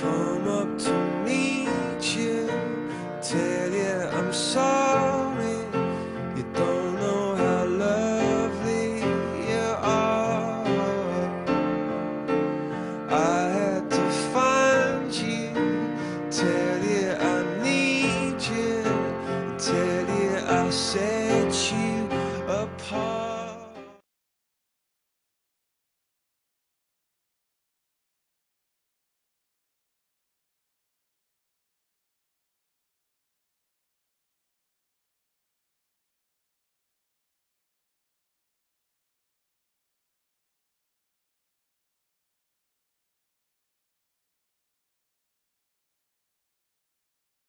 come up to meet you, tell you I'm sorry.